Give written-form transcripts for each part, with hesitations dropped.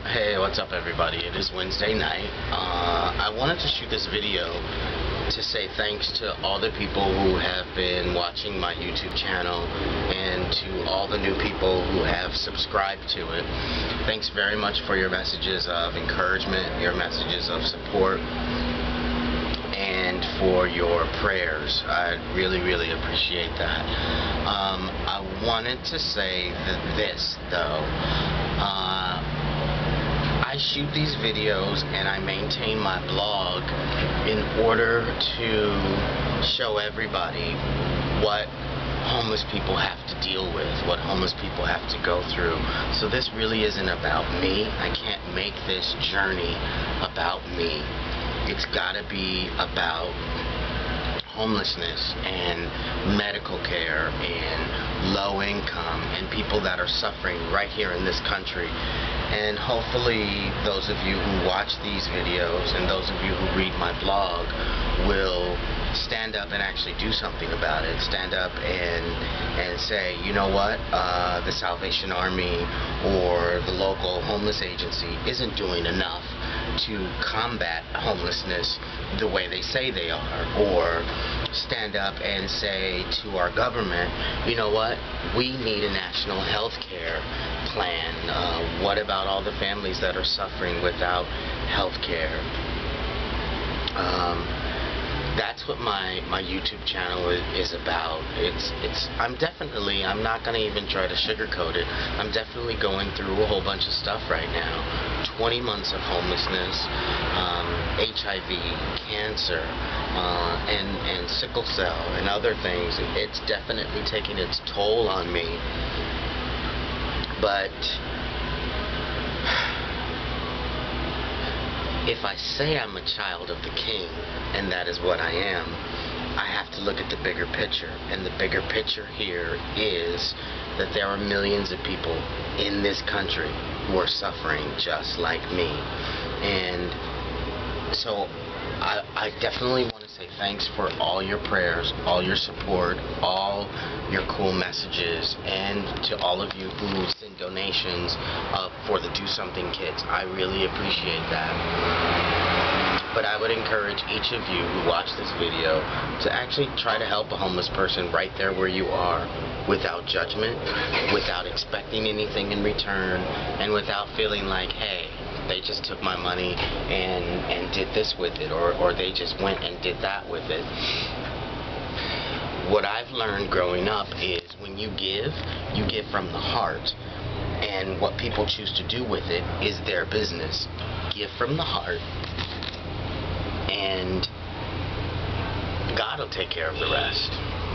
Hey, what's up everybody? It is Wednesday night. I wanted to shoot this video to say thanks to all the people who have been watching my YouTube channel and to all the new people who have subscribed to it. Thanks very much for your messages of encouragement, your messages of support, and for your prayers. I really appreciate that. I wanted to say this though. I shoot these videos and I maintain my blog in order to show everybody what homeless people have to deal with, what homeless people have to go through. So this really isn't about me. I can't make this journey about me. It's gotta be about homelessness and medical care and low income and people that are suffering right here in this country. And hopefully those of you who watch these videos and those of you who read my blog will stand up and actually do something about it. Stand up and say, you know what, the Salvation Army or the local homeless agency isn't doing enough to combat homelessness the way they say they are. Or stand up and say to our government, you know what, we need a national health care plan. What about all the families that are suffering without health care? That's what my YouTube channel is about. I'm not going to even try to sugarcoat it. I'm definitely going through a whole bunch of stuff right now. 20 months of homelessness, HIV, cancer, and sickle cell and other things. It's definitely taking its toll on me. But if I say I'm a child of the King, and that is what I am, I have to look at the bigger picture. And the bigger picture here is that there are millions of people in this country who are suffering just like me. And so I definitely want to say thanks for all your prayers, all your support, all your cool messages, and to all of you who send donations for the Do Something kits. I really appreciate that. But I would encourage each of you who watch this video to actually try to help a homeless person right there where you are, without judgment, without expecting anything in return, and without feeling like, hey, they just took my money and did this with it, or they just went and did that with it. What I've learned growing up is when you give from the heart, and what people choose to do with it is their business. Give from the heart, and God will take care of the rest.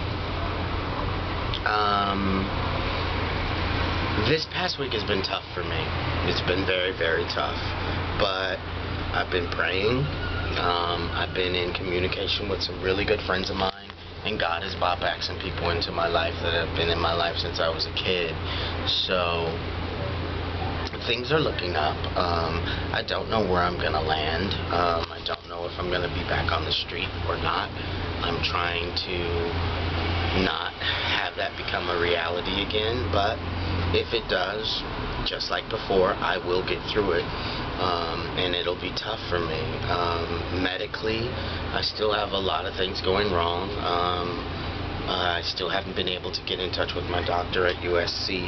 This past week has been tough for me. It's been very tough. But I've been praying. I've been in communication with some really good friends of mine. And God has brought back some people into my life that have been in my life since I was a kid. So things are looking up. I don't know where I'm going to land. I don't know if I'm going to be back on the street or not. I'm trying to not have that become a reality again, but if it does, just like before, I will get through it, and it'll be tough for me. Medically, I still have a lot of things going wrong. I still haven't been able to get in touch with my doctor at USC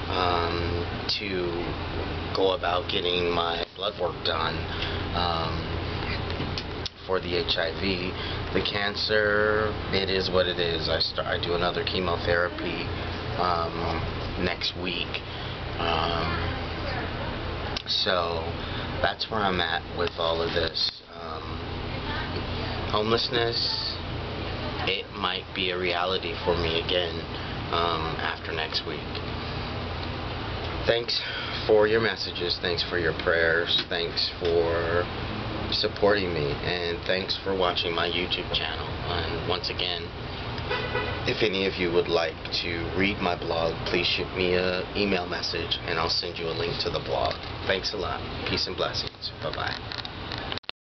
to go about getting my blood work done for the HIV. The cancer, it is what it is. I do another chemotherapy next week. So that's where I'm at with all of this. Homelessness, it might be a reality for me again after next week. Thanks for your messages, thanks for your prayers, thanks for supporting me, and thanks for watching my YouTube channel. And once again, if any of you would like to read my blog, please shoot me an email message and I'll send you a link to the blog. Thanks a lot. Peace and blessings. Bye-bye.